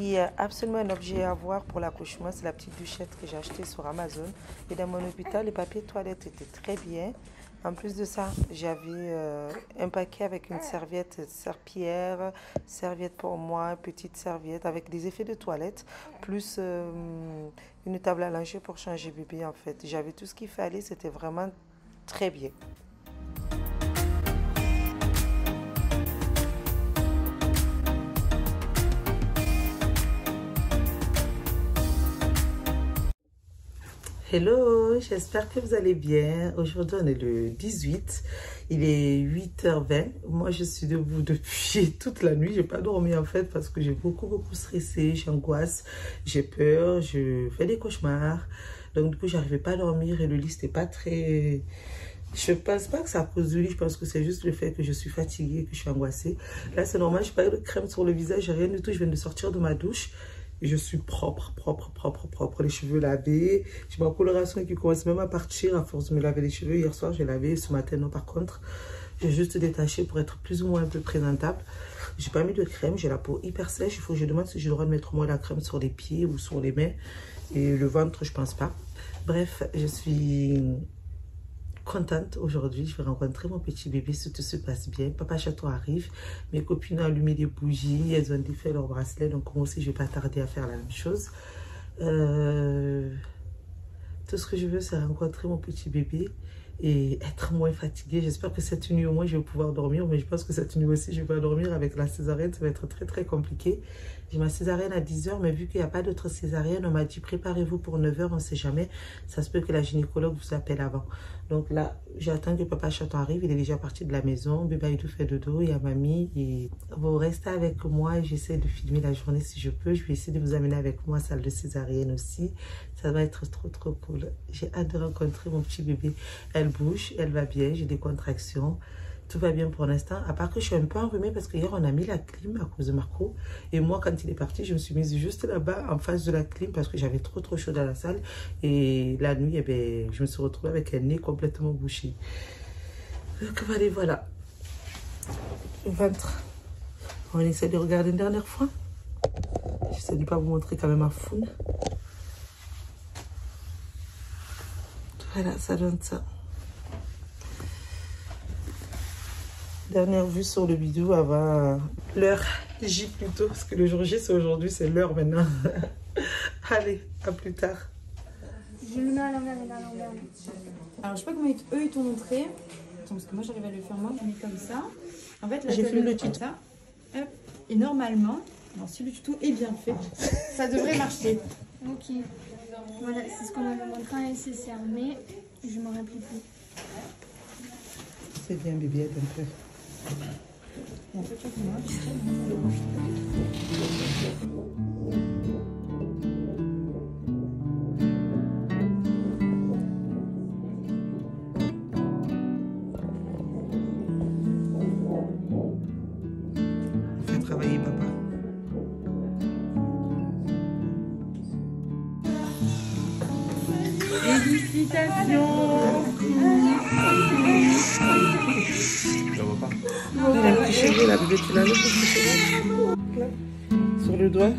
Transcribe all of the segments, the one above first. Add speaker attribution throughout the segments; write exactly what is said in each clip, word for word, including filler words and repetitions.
Speaker 1: S'il y a absolument un objet à avoir pour l'accouchement, c'est la petite douchette que j'ai achetée sur Amazon. Et dans mon hôpital, les papiers de toilette étaient très bien. En plus de ça, j'avais euh, un paquet avec une serviette serpillière, serviette pour moi, petite serviette avec des effets de toilette, plus euh, une table à langer pour changer bébé en fait. J'avais tout ce qu'il fallait, c'était vraiment très bien. Hello, j'espère que vous allez bien. Aujourd'hui, on est le dix-huit. Il est huit heures vingt. Moi, je suis debout depuis toute la nuit. J'ai pas dormi en fait parce que j'ai beaucoup, beaucoup stressé. J'angoisse, j'ai peur, je fais des cauchemars. Donc, du coup, j'arrivais pas à dormir et le lit, c'était pas très... Je pense pas que c'est à cause du lit. Je pense que c'est juste le fait que je suis fatiguée, que je suis angoissée. Là, c'est normal. J'ai pas eu de crème sur le visage, j'ai rien du tout. Je viens de sortir de ma douche. Je suis propre, propre, propre, propre. Les cheveux lavés. J'ai ma coloration qui commence même à partir à force de me laver les cheveux. Hier soir, j'ai lavé. Ce matin, non, par contre, j'ai juste détaché pour être plus ou moins un peu présentable. J'ai pas mis de crème. J'ai la peau hyper sèche. Il faut que je demande si j'ai le droit de mettre moi la crème sur les pieds ou sur les mains. Et le ventre, je pense pas. Bref, je suis contente aujourd'hui. Je vais rencontrer mon petit bébé si tout se passe bien. Papa Chaton arrive. Mes copines ont allumé des bougies. Elles ont défait leur bracelet. Donc moi aussi, je vais pas tarder à faire la même chose. Euh... Tout ce que je veux, c'est rencontrer mon petit bébé et être moins fatiguée. J'espère que cette nuit, au moins, je vais pouvoir dormir. Mais je pense que cette nuit aussi, je vais pas dormir avec la césarienne. Ça va être très, très compliqué. J'ai ma césarienne à dix heures, mais vu qu'il n'y a pas d'autre césarienne, on m'a dit préparez-vous pour neuf heures, on ne sait jamais. Ça se peut que la gynécologue vous appelle avant. Donc là, j'attends que Papa Chaton arrive. Il est déjà parti de la maison. Bébé tout fait dodo. Il y a mamie. Et vous restez avec moi et j'essaie de filmer la journée si je peux. Je vais essayer de vous amener avec moi à la salle de césarienne aussi. Ça va être trop, trop cool. J'ai hâte de rencontrer mon petit bébé. Elle bouge, elle va bien. J'ai des contractions. Tout va bien pour l'instant, à part que je suis un peu enrhumée parce que hier on a mis la clim à cause de Marco. Et moi quand il est parti, je me suis mise juste là-bas en face de la clim parce que j'avais trop trop chaud dans la salle. Et la nuit, eh bien, je me suis retrouvée avec un nez complètement bouché. Donc allez, voilà. Le ventre. On essaie de regarder une dernière fois. J'essaie de ne pas vous montrer quand même à fond. Voilà, ça donne ça. Dernière vue sur le bidou avant l'heure J plutôt, parce que le jour J c'est aujourd'hui, c'est l'heure maintenant. Allez, à plus tard.
Speaker 2: Je le mets à l'envers et à l'envers. Alors je sais pas comment ils, eux ils t'ont montré. Attends, parce que moi j'arrive à le faire moi, je mets comme ça. En fait là j'ai fait le tuto. Ça. Hop. Et normalement, alors, si le tuto est bien fait, ça devrait marcher.
Speaker 3: Ok. Voilà, c'est ce qu'on m'avait montré en nécessaire, mais je m'en rappelle plus.
Speaker 1: C'est bien bébé, un peu.
Speaker 2: Et en fait, tu vois,
Speaker 1: Fais travailler papa.
Speaker 2: félicitations.
Speaker 1: Il a un petit cheveu là, bébé, tu l'as le petit cheveu là, sur le doigt.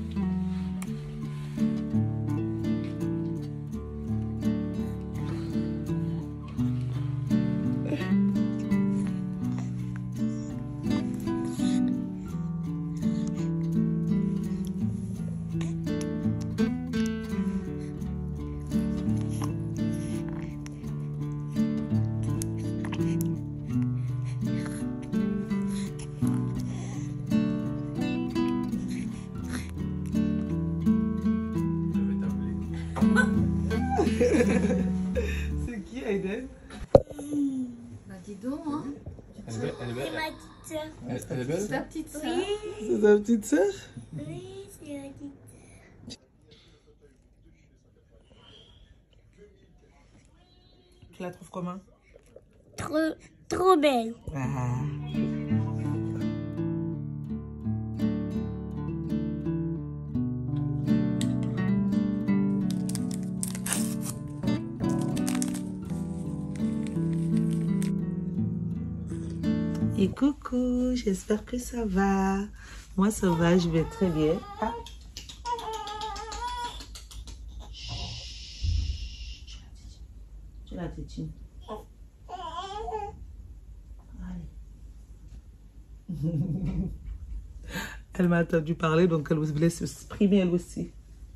Speaker 1: C'est qui Aiden?
Speaker 3: Bah dis donc, hein.
Speaker 4: Elle est belle, elle est belle.
Speaker 5: C'est ma petite soeur.
Speaker 4: Elle, elle est belle.
Speaker 2: C'est ta petite sœur.
Speaker 5: Oui,
Speaker 1: C'est ta petite soeur?
Speaker 5: oui, c'est ma petite soeur.
Speaker 1: Tu la trouves comment?
Speaker 5: Trop, trop belle.
Speaker 1: Ah. Et coucou, j'espère que ça va. Moi, ça va, je vais très bien. Ah, footing. Allez. Elle m'a entendu parler, donc elle voulait s'exprimer elle aussi.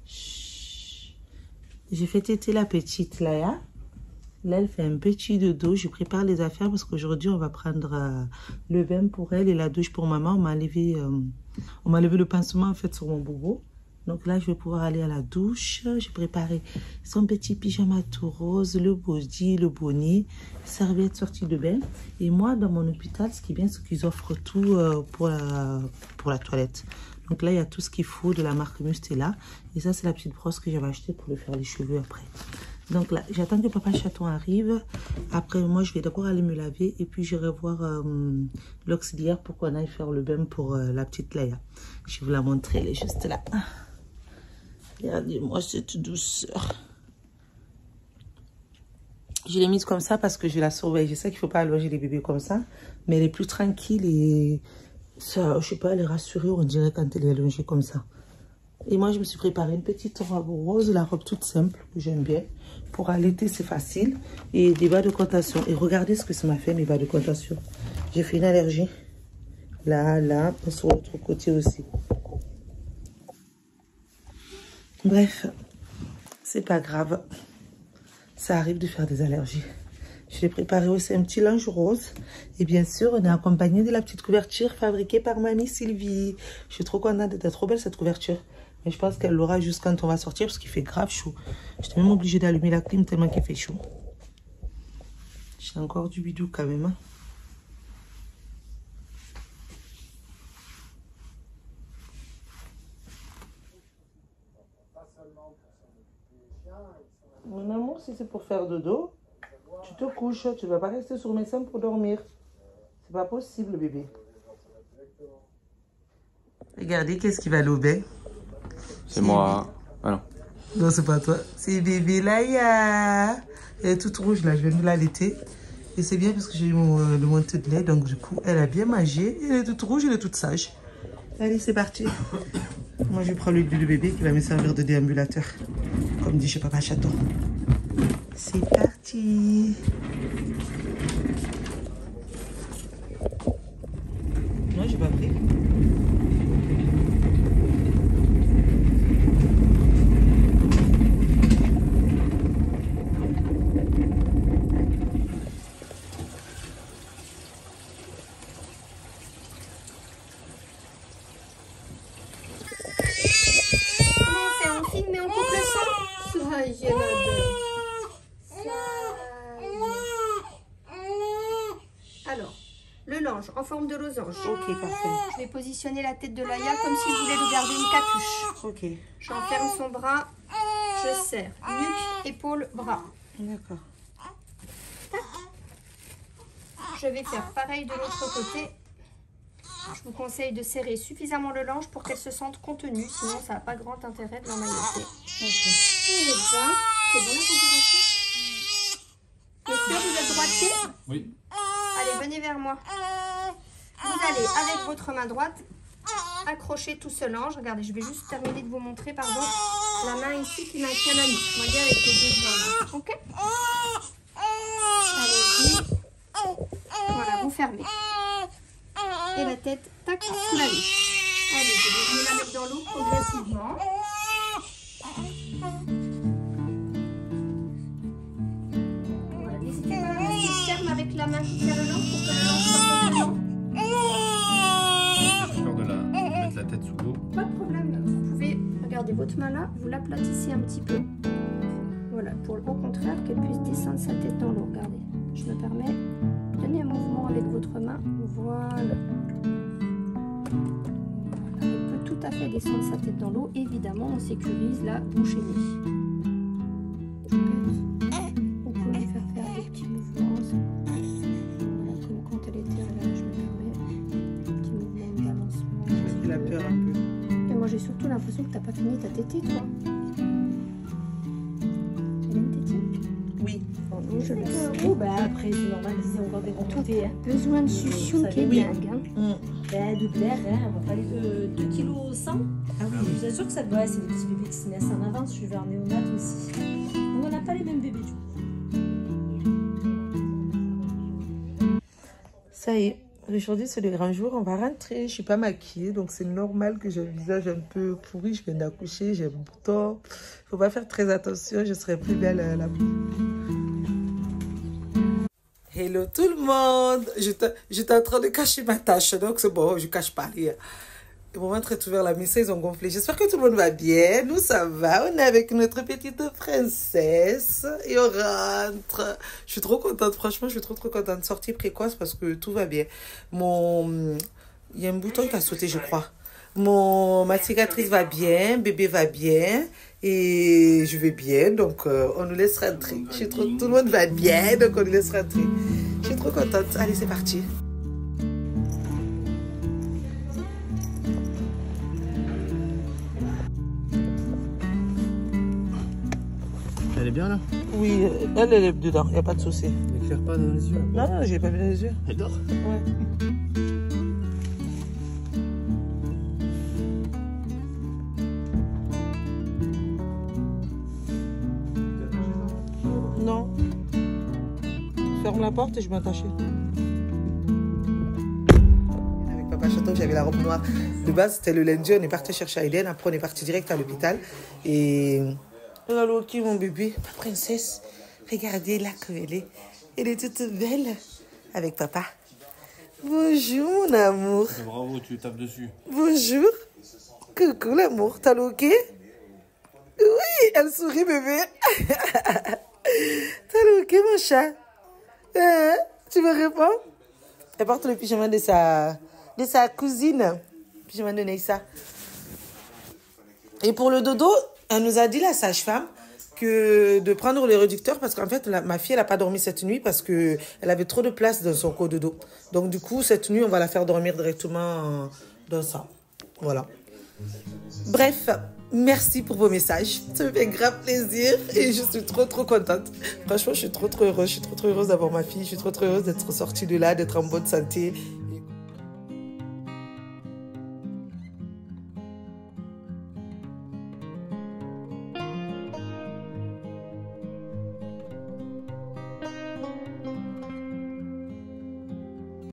Speaker 1: J'ai fait téter la petite Laya. Là, elle fait un petit dodo. Je prépare les affaires parce qu'aujourd'hui, on va prendre euh, le bain pour elle et la douche pour maman. On m'a enlevé, euh, on m'a enlevé le pansement en fait sur mon bobo. Donc là, je vais pouvoir aller à la douche. J'ai préparé son petit pyjama tout rose, le body, le bonnet, serviette sortie de bain. Et moi, dans mon hôpital, ce qui est bien, c'est qu'ils offrent tout euh, pour, la, pour la toilette. Donc là, il y a tout ce qu'il faut de la marque Mustela. Et ça, c'est la petite brosse que j'avais achetée pour lui faire les cheveux après. Donc là, j'attends que papa chaton arrive. Après, moi, je vais d'abord aller me laver. Et puis, j'irai voir euh, l'auxiliaire pour qu'on aille faire le bain pour euh, la petite Laya. Je vais vous la montrer, elle est juste là. Regardez-moi cette douceur. Je l'ai mise comme ça parce que je la surveille. Je sais qu'il ne faut pas allonger les bébés comme ça. Mais elle est plus tranquille et ça, je sais pas, elle est rassurée, on dirait, quand elle est allongée comme ça. Et moi, je me suis préparé une petite robe rose, la robe toute simple, que j'aime bien. Pour allaiter, c'est facile. Et des bas de contention. Et regardez ce que ça m'a fait, mes bas de contention. J'ai fait une allergie. Là, là, et sur l'autre côté aussi. Bref, c'est pas grave. Ça arrive de faire des allergies. Je l'ai préparé aussi un petit linge rose. Et bien sûr, on est accompagné de la petite couverture fabriquée par mamie Sylvie. Je suis trop contente, d'être trop belle cette couverture. Mais je pense qu'elle l'aura juste quand on va sortir parce qu'il fait grave chaud. J'étais même obligée d'allumer la clim tellement qu'il fait chaud. J'ai encore du bidou quand même. Hein. Mon amour, si c'est pour faire dodo, tu te couches, tu ne vas pas rester sur mes seins pour dormir. C'est pas possible, bébé. Regardez, qu'est-ce qui va aller au bain?
Speaker 4: C'est moi. Ah non.
Speaker 1: Non, c'est pas toi. C'est bébé Laya. Elle est toute rouge là, je vais nous l'allaiter. Et c'est bien parce que j'ai eu mon, euh, le montée de lait, donc du coup, elle a bien mangé. Elle est toute rouge, elle est toute sage. Allez, c'est parti. Moi, je prends le du bébé qui va me servir de déambulateur. Comme dit chez papa chaton. C'est parti. Moi, j'ai pas pris.
Speaker 6: Alors, le linge en forme de losange.
Speaker 1: Ok, parfait.
Speaker 6: Je vais positionner la tête de Laya comme si je voulais lui garder une capuche.
Speaker 1: Ok.
Speaker 6: J'enferme son bras, je serre. Nuque, épaule, bras.
Speaker 1: D'accord.
Speaker 6: Je vais faire pareil de l'autre côté. Je vous conseille de serrer suffisamment le linge pour qu'elle se sente contenue. Sinon, ça n'a pas grand intérêt de l'emmailloter.
Speaker 1: Ok.
Speaker 6: Et ben, c'est bon la température? Monsieur, vous êtes droitier?
Speaker 4: Oui.
Speaker 6: Allez, venez vers moi. Vous allez, avec votre main droite, accrocher tout ce linge. Regardez, je vais juste terminer de vous montrer, pardon, la main ici qui maintient la nuque. Regardez avec les deux jambes. Ok? Allez-y. Voilà, vous fermez. Et la tête, tac, sous la nuque. Allez, je vais la mettre dans l'eau progressivement. Voilà, n'hésitez pas à rester ferme avec la main qui tient le linge pour que le linge sorte de l'eau.
Speaker 4: J'ai peur de, la, de mettre la tête sous l'eau.
Speaker 6: Pas de problème, vous pouvez, regardez votre main là, vous l'aplatissez un petit peu. Voilà, pour au contraire qu'elle puisse descendre sa tête dans l'eau. Regardez, je me permets, donnez un mouvement avec votre main. Voilà. Voilà. Elle peut tout à fait descendre sa tête dans l'eau. Évidemment, on sécurise la bouche et nez. On peut lui faire faire des petits mouvements. Voilà, comme quand elle était là, je me permets. Des petits mouvements de balancement.
Speaker 1: Il a peur un peu.
Speaker 6: Et moi, j'ai surtout l'impression que t'as pas fini ta tétée, toi. Elle a une tétée?
Speaker 1: Oui.
Speaker 6: Pardon, je laisse.
Speaker 3: Oh, bah après, c'est normal, disons encore des remontées. Hein.
Speaker 6: Besoin de succion qui est
Speaker 1: Oui.
Speaker 6: dingue. Hein.
Speaker 1: Mm.
Speaker 3: Ben, de plaire, hein, on va parler de deux kilos cent.
Speaker 1: Ah oui.
Speaker 3: Je vous assure que ça doit, c'est des petits bébés qui se naissent en avance. Je suis vers néonate aussi. Donc, on n'a pas les mêmes bébés du coup.
Speaker 1: Ça y est, aujourd'hui c'est le grand jour, on va rentrer. Je suis pas maquillée, donc c'est normal que j'ai le visage un peu pourri. Je viens d'accoucher, j'ai un bouton. Faut pas faire très attention, je serai plus belle à la... Hello tout le monde. J'étais en train de cacher ma tâche, donc c'est bon, je cache pas rien. Mon ventre est ouvert, la message, ils ont gonflé. J'espère que tout le monde va bien. Nous, ça va. On est avec notre petite princesse et on rentre. Je suis trop contente. Franchement, je suis trop, trop contente. Sortie précoce parce que tout va bien. Mon... Il y a un bouton qui a sauté, je crois. Mon... Ma cicatrice va bien. Bébé va bien. Et je vais bien. Donc, euh, on nous laisse rentrer. Je suis trop... Tout le monde va bien. Donc, on nous laisse rentrer. Je suis trop contente. Allez, c'est parti.
Speaker 4: Elle est bien là?
Speaker 1: Oui, elle, elle est dedans, il n'y a pas de souci.
Speaker 4: Elle n'éclaire pas dans les yeux?
Speaker 1: Non, non, j'ai pas mis dans les yeux.
Speaker 4: Elle dort?
Speaker 1: Ouais. Non. Ferme la porte et je m'attache. Avec Papa Château, j'avais la robe noire. De base, c'était le lundi, on est parti chercher Aiden. Après, on est parti direct à l'hôpital. Et... Oh, Loki, mon bébé, ma princesse. Regardez là comme elle est. Elle est toute belle. Avec papa. Bonjour, mon amour.
Speaker 4: Bravo, tu tapes dessus.
Speaker 1: Bonjour. Coucou, l'amour. T'as Loki? Oui, elle sourit, bébé. T'as Loki, mon chat? Hein? Tu me réponds? Elle porte le pyjama de sa, de sa cousine. Le pyjama de Neissa. Et pour le dodo, elle nous a dit, la sage-femme, que de prendre le réducteur parce qu'en fait, la, ma fille, elle n'a pas dormi cette nuit parce qu'elle avait trop de place dans son corps de dos. Donc, du coup, cette nuit, on va la faire dormir directement dans ça. Voilà. Bref, merci pour vos messages. Ça me fait grave plaisir et je suis trop, trop contente. Franchement, je suis trop, trop heureuse. Je suis trop, trop heureuse d'avoir ma fille. Je suis trop, trop heureuse d'être sortie de là, d'être en bonne santé.